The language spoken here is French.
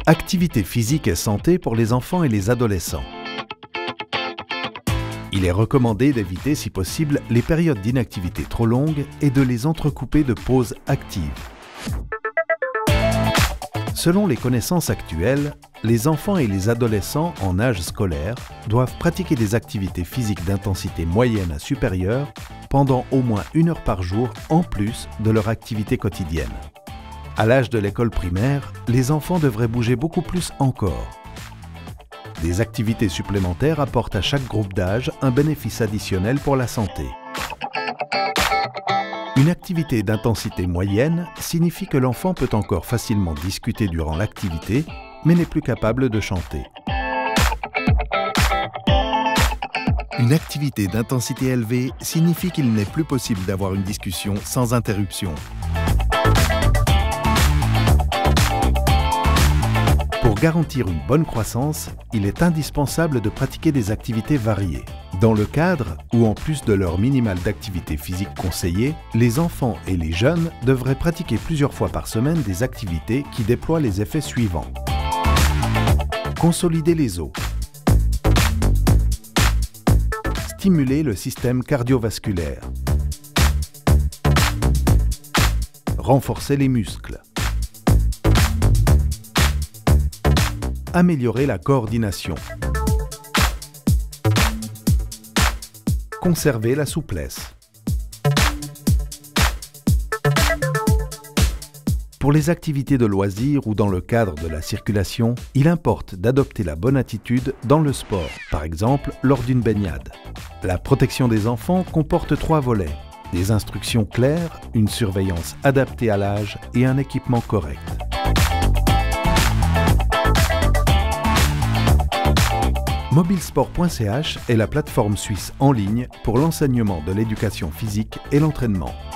Activité physique et santé pour les enfants et les adolescents. Il est recommandé d'éviter si possible les périodes d'inactivité trop longues et de les entrecouper de pauses actives. Selon les connaissances actuelles, les enfants et les adolescents en âge scolaire doivent pratiquer des activités physiques d'intensité moyenne à supérieure pendant au moins 1 heure par jour en plus de leur activité quotidienne. À l'âge de l'école primaire, les enfants devraient bouger beaucoup plus encore. Des activités supplémentaires apportent à chaque groupe d'âge un bénéfice additionnel pour la santé. Une activité d'intensité moyenne signifie que l'enfant peut encore facilement discuter durant l'activité, mais n'est plus capable de chanter. Une activité d'intensité élevée signifie qu'il n'est plus possible d'avoir une discussion sans interruption. Pour garantir une bonne croissance, il est indispensable de pratiquer des activités variées. Dans le cadre où, en plus de l'heure minimale d'activité physique conseillée, les enfants et les jeunes devraient pratiquer plusieurs fois par semaine des activités qui déploient les effets suivants. Consolider les os. Stimuler le système cardiovasculaire. Renforcer les muscles. Améliorer la coordination. Conserver la souplesse. Pour les activités de loisirs ou dans le cadre de la circulation, il importe d'adopter la bonne attitude dans le sport, par exemple lors d'une baignade. La protection des enfants comporte 3 volets: des instructions claires, une surveillance adaptée à l'âge et un équipement correct. Mobilesport.ch est la plateforme suisse en ligne pour l'enseignement de l'éducation physique et l'entraînement.